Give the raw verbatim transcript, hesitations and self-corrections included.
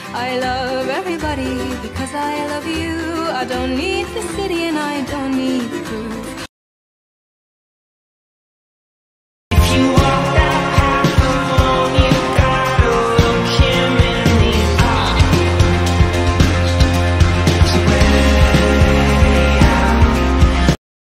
I love everybody because I love you. I don't need the city